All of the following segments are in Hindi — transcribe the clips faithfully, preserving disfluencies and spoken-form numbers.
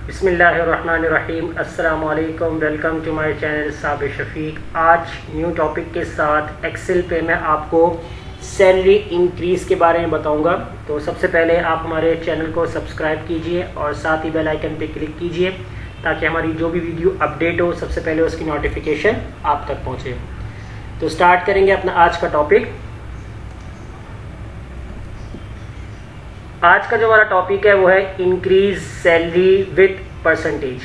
बिस्मिल्लाहिर्रहमानिर्रहीम। अस्सलाम वालेकुम। Welcome to my channel Sabir Shafiq. आज न्यू टॉपिक के साथ एक्सेल पे मैं आपको सैलरी इंक्रीज़ के बारे में बताऊंगा। तो सबसे पहले आप हमारे चैनल को सब्सक्राइब कीजिए और साथ ही बेल आइकन पे क्लिक कीजिए ताकि हमारी जो भी वीडियो अपडेट हो सबसे पहले उसकी नोटिफिकेशन आप तक पहुँचे। तो स्टार्ट करेंगे अपना आज का टॉपिक। आज का जो हमारा टॉपिक है वो है increase salary with percentage.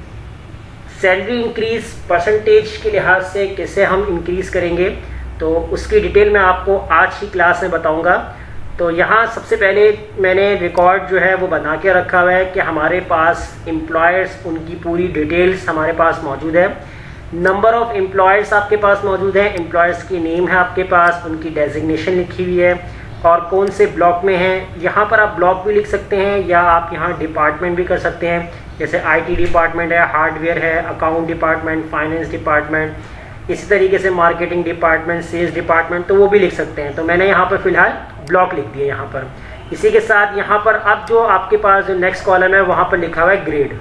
Salary increase percentage के लिहाज से कैसे हम इंक्रीज करेंगे तो उसकी डिटेल मैं आपको आज की क्लास में बताऊंगा। तो यहाँ सबसे पहले मैंने रिकॉर्ड जो है वो बना के रखा हुआ है कि हमारे पास एम्प्लॉयर्स उनकी पूरी डिटेल्स हमारे पास मौजूद है। नंबर ऑफ एम्प्लॉयर्स आपके पास मौजूद है, एम्प्लॉयर्स की नेम है आपके पास, उनकी डेजिग्नेशन लिखी हुई है और कौन से ब्लॉक में हैं। यहाँ पर आप ब्लॉक भी लिख सकते हैं या आप यहाँ डिपार्टमेंट भी कर सकते हैं, जैसे आईटी डिपार्टमेंट है, हार्डवेयर है, अकाउंट डिपार्टमेंट, फाइनेंस डिपार्टमेंट, इसी तरीके से मार्केटिंग डिपार्टमेंट, सेल्स डिपार्टमेंट, तो वो भी लिख सकते हैं। तो मैंने यहाँ पर फिलहाल ब्लॉक लिख दिया यहाँ पर। इसी के साथ यहाँ पर अब जो आपके पास जो नेक्स्ट कॉलम है वहाँ पर लिखा हुआ है ग्रेड।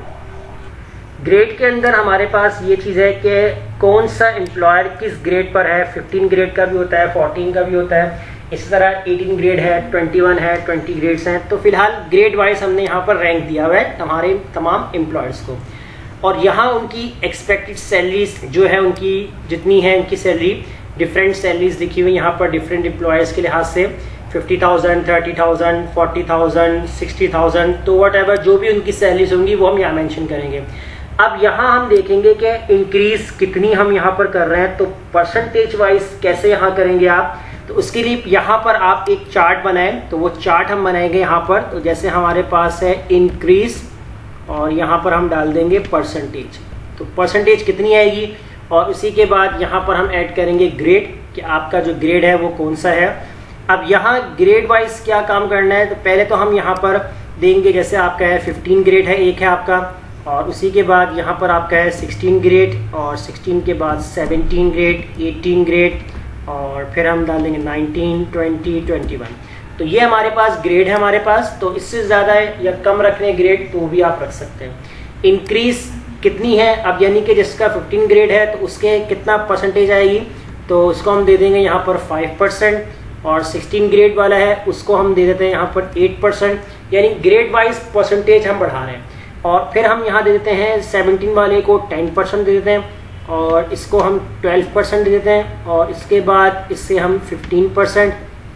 ग्रेड के अंदर हमारे पास ये चीज़ है कि कौन सा एम्प्लॉयर किस ग्रेड पर है। फिफ्टीन ग्रेड का भी होता है, फोर्टीन का भी होता है, इसी तरह अठारह ग्रेड है, इक्कीस है, बीस ग्रेड्स हैं। तो फिलहाल ग्रेड वाइज हमने यहाँ पर रैंक दिया हुआ है हमारे तमाम एम्प्लॉयर्स को। और यहाँ उनकी एक्सपेक्टेड सैलरीज जो है उनकी जितनी है उनकी सैलरी, डिफरेंट सैलरीज लिखी हुई यहाँ पर डिफरेंट एम्प्लॉयर्स के लिहाज से, fifty thousand, thirty thousand, forty thousand, sixty thousand, तो वट एवर जो भी उनकी सैलरीज होंगी वो हम यहाँ मेंशन करेंगे। अब यहाँ हम देखेंगे कि इंक्रीज कितनी हम यहाँ पर कर रहे हैं, तो परसेंटेज वाइज कैसे यहाँ करेंगे आप। तो उसके लिए यहाँ पर आप एक चार्ट बनाएं, तो वो चार्ट हम बनाएंगे यहाँ पर। तो जैसे हमारे पास है इंक्रीज और यहाँ पर हम डाल देंगे परसेंटेज, तो परसेंटेज कितनी आएगी। और उसी के बाद यहाँ पर हम ऐड करेंगे ग्रेड कि आपका जो ग्रेड है वो कौन सा है। अब यहाँ ग्रेड वाइज क्या काम करना है, तो पहले तो हम यहाँ पर देंगे, जैसे आपका है फिफ्टीन ग्रेड है, एक है आपका, और उसी के बाद यहाँ पर आपका है सिक्सटीन ग्रेड, और सिक्सटीन के बाद सेवनटीन ग्रेड, एटीन ग्रेड, और फिर हम डाल देंगे नाइनटीन, ट्वेंटी, ट्वेंटी वन। तो ये हमारे पास ग्रेड है हमारे पास। तो इससे ज़्यादा या कम रखने ग्रेड तो भी आप रख सकते हैं। इंक्रीज कितनी है, अब यानी कि जिसका फिफ्टीन ग्रेड है तो उसके कितना परसेंटेज आएगी, तो उसको हम दे देंगे यहाँ पर फाइव परसेंट, और सिक्सटीन ग्रेड वाला है उसको हम दे देते हैं यहाँ पर एट परसेंट, यानी ग्रेड वाइज परसेंटेज हम बढ़ा रहे हैं। और फिर हम यहाँ दे देते हैं सेवनटीन वाले को टेन परसेंट दे देते हैं, और इसको हम ट्वेल्व परसेंट दे देते हैं, और इसके बाद इससे हम फिफ्टीन परसेंट,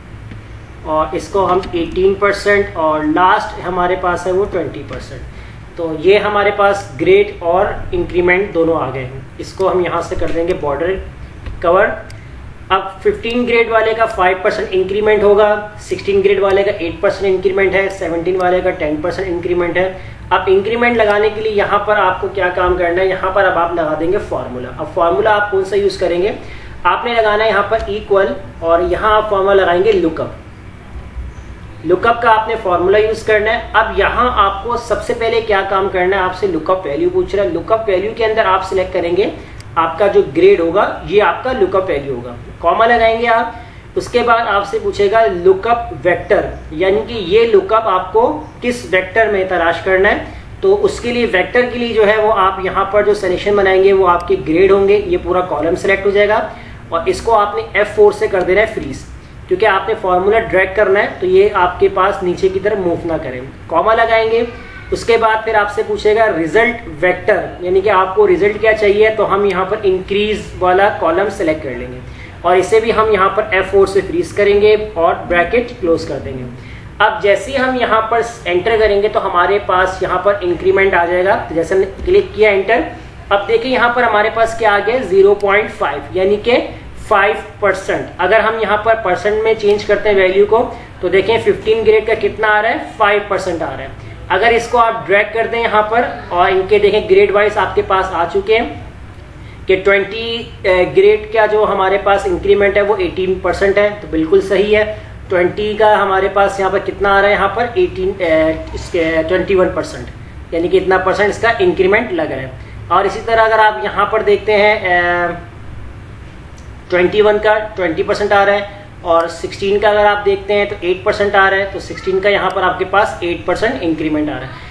और इसको हम एटीन परसेंट, और लास्ट हमारे पास है वो ट्वेंटी परसेंट। तो ये हमारे पास ग्रेड और इंक्रीमेंट दोनों आ गए हैं। इसको हम यहाँ से कर देंगे बॉर्डर कवर। अब फिफ्टीन ग्रेड वाले का फाइव परसेंट इंक्रीमेंट होगा, सिक्सटीन ग्रेड वाले का एट परसेंट इंक्रीमेंट है, सेवनटीन वाले का टेन परसेंट इंक्रीमेंट है। अब इंक्रीमेंट लगाने के लिए यहाँ पर आपको क्या काम करना है, यहाँ पर अब आप लगा देंगे फॉर्मूला। अब फॉर्मूला आप कौन सा यूज करेंगे, आपने लगाना है यहाँ पर इक्वल, और यहाँ आप फॉर्मूला लगाएंगे लुकअप। लुकअप का आपने फॉर्मूला यूज करना है। अब यहाँ आपको सबसे पहले क्या काम करना है, आपसे लुकअप वैल्यू पूछ रहा है। लुकअप वैल्यू के अंदर आप सिलेक्ट करेंगे आपका जो ग्रेड होगा ये आपका लुकअप वैल्यू होगा, कॉमा लगाएंगे आप। उसके बाद आपसे पूछेगा लुकअप वेक्टर, यानी कि ये लुकअप आपको किस वेक्टर में तलाश करना है। तो उसके लिए वेक्टर के लिए जो है वो आप यहाँ पर जो सलेक्शन बनाएंगे वो आपके ग्रेड होंगे, ये पूरा कॉलम सेलेक्ट हो जाएगा। और इसको आपने एफ फोर से कर देना है फ्रीज, क्योंकि आपने फॉर्मूला ड्रैग करना है तो ये आपके पास नीचे की तरफ मूव ना करें। कॉमा लगाएंगे, उसके बाद फिर आपसे पूछेगा रिजल्ट वेक्टर, यानी कि आपको रिजल्ट क्या चाहिए। तो हम यहाँ पर इंक्रीज वाला कॉलम सेलेक्ट कर लेंगे, और इसे भी हम यहाँ पर एफ फोर से फ्रीज करेंगे और ब्रैकेट क्लोज कर देंगे। अब जैसे ही हम यहाँ पर एंटर करेंगे तो हमारे पास यहाँ पर इंक्रीमेंट आ जाएगा। तो जैसे हमने क्लिक किया एंटर, अब देखिए यहाँ पर हमारे पास क्या आ गया, जीरो पॉइंट फाइव, यानी कि फाइव परसेंट। अगर हम यहाँ पर परसेंट में चेंज करते हैं वैल्यू को, तो देखें फिफ्टीन ग्रेड का कितना आ रहा है, फाइव परसेंट आ रहा है। अगर इसको आप ड्रैग कर दें यहाँ पर, और इनके देखें ग्रेड वाइज आपके पास आ चुके हैं कि ट्वेंटी ग्रेड का जो हमारे पास इंक्रीमेंट है वो एटीन परसेंट है, तो बिल्कुल सही है। ट्वेंटी का हमारे पास यहाँ पर कितना आ रहा है, यहाँ पर एटीन ट्वेंटी वन परसेंट, यानी कि इतना परसेंट इसका इंक्रीमेंट लग रहा है। और इसी तरह अगर आप यहाँ पर देखते हैं ट्वेंटी वन का ट्वेंटी परसेंट आ रहा है, और सिक्सटीन का अगर आप देखते हैं तो एट परसेंट आ रहा है, तो सिक्सटीन का यहाँ पर आपके पास एट परसेंट इंक्रीमेंट आ रहा है।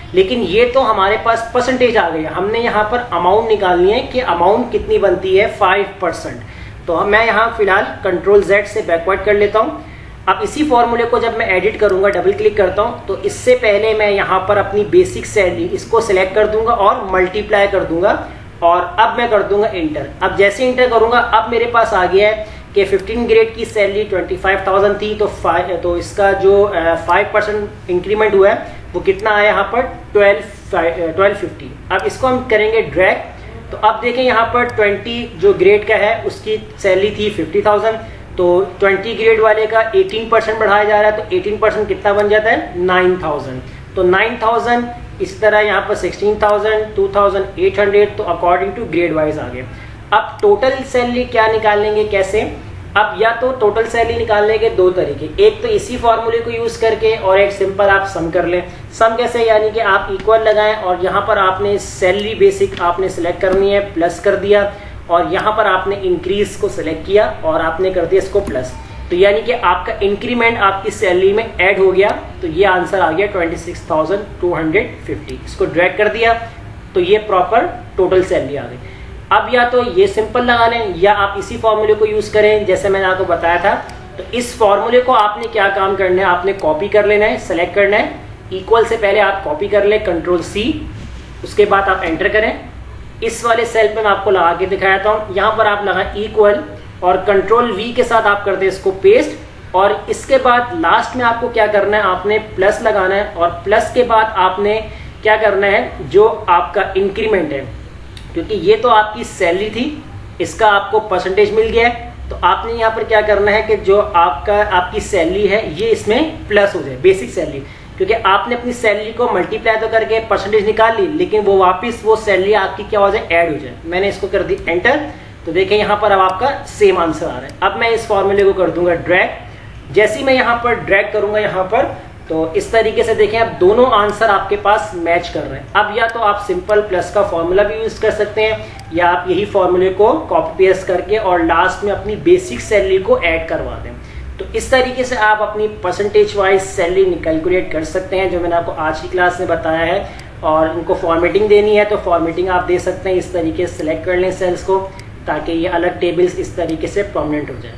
लेकिन ये तो हमारे पास परसेंटेज आ गई है, हमने यहाँ पर अमाउंट निकालनी है कि अमाउंट कितनी बनती है फाइव परसेंट। तो मैं यहाँ फिलहाल कंट्रोल जेड से बैकवर्ड कर लेता हूँ। अब इसी फॉर्मूले को जब मैं एडिट करूंगा, डबल क्लिक करता हूँ, तो इससे पहले मैं यहाँ पर अपनी बेसिक सैलरी इसको सिलेक्ट कर दूंगा और मल्टीप्लाई कर दूंगा और अब मैं कर दूंगा इंटर। अब जैसे इंटर करूंगा अब मेरे पास आ गया है कि फिफ्टीन ग्रेड की सैलरी ट्वेंटी फाइव थाउजेंड थी, तो फाइव तो इसका जो फाइव परसेंट इंक्रीमेंट हुआ है वो कितना आया यहाँ पर ट्वेल्व ट्वेल्व फिफ्टी। अब इसको हम करेंगे ड्रैग, तो अब देखें यहाँ पर ट्वेंटी जो ग्रेड का है उसकी सैलरी थी फिफ्टी थाउजेंड, तो ट्वेंटी ग्रेड वाले का एटीन परसेंट बढ़ाया जा रहा है, तो एटीन परसेंट कितना बन जाता है नाइन थाउजेंड। तो नाइन थाउजेंड, इस तरह यहाँ पर sixteen thousand, two thousand eight hundred, तो अकॉर्डिंग टू ग्रेड वाइज आ गए। अब टोटल सैलरी क्या निकालेंगे, कैसे? अब या तो टोटल सैलरी निकालने के दो तरीके, एक तो इसी फॉर्मूले को यूज करके और एक सिंपल आप सम कर लें। सम कैसे? यानी कि आप इक्वल लगाएं और यहाँ पर आपने सैलरी बेसिक आपने सिलेक्ट करनी है, प्लस कर दिया, और यहाँ पर आपने इंक्रीज को सिलेक्ट किया और आपने कर दिया इसको प्लस, तो यानी कि आपका इंक्रीमेंट आपकी सैलरी में ऐड हो गया। तो ये आंसर आ गया twenty six thousand two hundred fifty. इसको ड्रैग कर दिया तो ये प्रॉपर टोटल सैलरी आ गई। अब या तो ये सिंपल लगा लें या आप इसी फॉर्मूले को यूज करें जैसे मैंने आपको बताया था। तो इस फॉर्मूले को आपने क्या काम करना है, आपने कॉपी कर लेना है, सेलेक्ट करना है, इक्वल से पहले आप कॉपी कर ले, कंट्रोल सी, उसके बाद आप एंटर करें। इस वाले सेल पे मैं आपको लगा के दिखाता हूँ, यहाँ पर आप लगाएं इक्वल और कंट्रोल वी के साथ आप कर दे इसको पेस्ट, और इसके बाद लास्ट में आपको क्या करना है, आपने प्लस लगाना है, और प्लस के बाद आपने क्या करना है, जो आपका इंक्रीमेंट है, क्योंकि ये तो आपकी सैलरी थी, इसका आपको परसेंटेज मिल गया है, तो आपने यहाँ पर क्या करना है कि जो आपका आपकी सैलरी है ये इसमें प्लस हो जाए, बेसिक सैलरी, क्योंकि आपने अपनी सैलरी को मल्टीप्लाई तो करके परसेंटेज निकाल ली, लेकिन वो वापस वो सैलरी आपकी क्या हो जाए, ऐड हो जाए। मैंने इसको कर दी एंटर, तो देखें यहाँ पर अब आपका सेम आंसर आ रहा है। अब मैं इस फॉर्मूले को कर दूंगा ड्रैग। जैसे ही मैं यहाँ पर ड्रैग करूंगा यहाँ पर, तो इस तरीके से देखें अब दोनों आंसर आपके पास मैच कर रहे हैं। अब या तो आप सिंपल प्लस का फॉर्मूला भी यूज कर सकते हैं, या आप यही फॉर्मूले को कॉपी पेस्ट करके और लास्ट में अपनी बेसिक सैलरी को ऐड करवा दें। तो इस तरीके से आप अपनी परसेंटेज वाइज सैलरी कैलकुलेट कर सकते हैं, जो मैंने आपको आज की क्लास में बताया है। और इनको फॉर्मेटिंग देनी है तो फॉर्मेटिंग आप दे सकते हैं, इस तरीके से सिलेक्ट कर लें सेल्स को, ताकि ये अलग टेबल्स इस तरीके से प्रोमिनेंट हो जाए।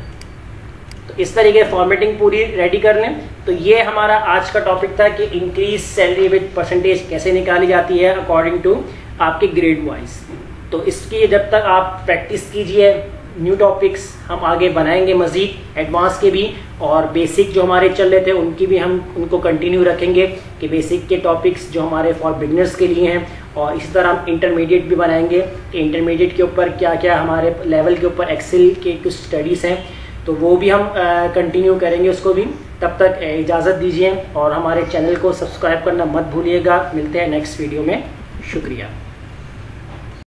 तो इस तरीके फॉर्मेटिंग पूरी रेडी कर लें। तो ये हमारा आज का टॉपिक था कि इंक्रीज सैलरी विद परसेंटेज कैसे निकाली जाती है अकॉर्डिंग टू आपके ग्रेड वाइज। तो इसकी जब तक आप प्रैक्टिस कीजिए, न्यू टॉपिक्स हम आगे बनाएंगे मजीद, एडवांस के भी, और बेसिक जो हमारे चल रहे थे उनकी भी हम उनको कंटिन्यू रखेंगे कि बेसिक के टॉपिक्स जो हमारे फॉर बिगनर्स के लिए हैं, और इसी तरह हम इंटरमीडिएट भी बनाएंगे कि इंटरमीडिएट के ऊपर क्या क्या हमारे लेवल के ऊपर एक्सेल के कुछ स्टडीज़ हैं, तो वो भी हम कंटिन्यू करेंगे उसको भी। तब तक इजाज़त दीजिए और हमारे चैनल को सब्सक्राइब करना मत भूलिएगा। मिलते हैं नेक्स्ट वीडियो में, शुक्रिया।